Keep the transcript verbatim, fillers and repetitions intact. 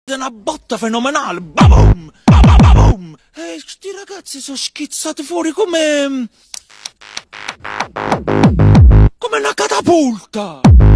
una botta fenomenale, babum, babababum. E sti ragazzi sono schizzati fuori come... come una catapulta.